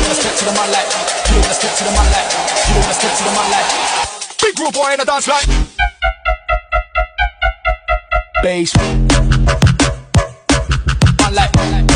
wanna step to the man like, you don't wanna step to the man like, you don't wanna step to the man like. Big group boy in the dance like bass. Man like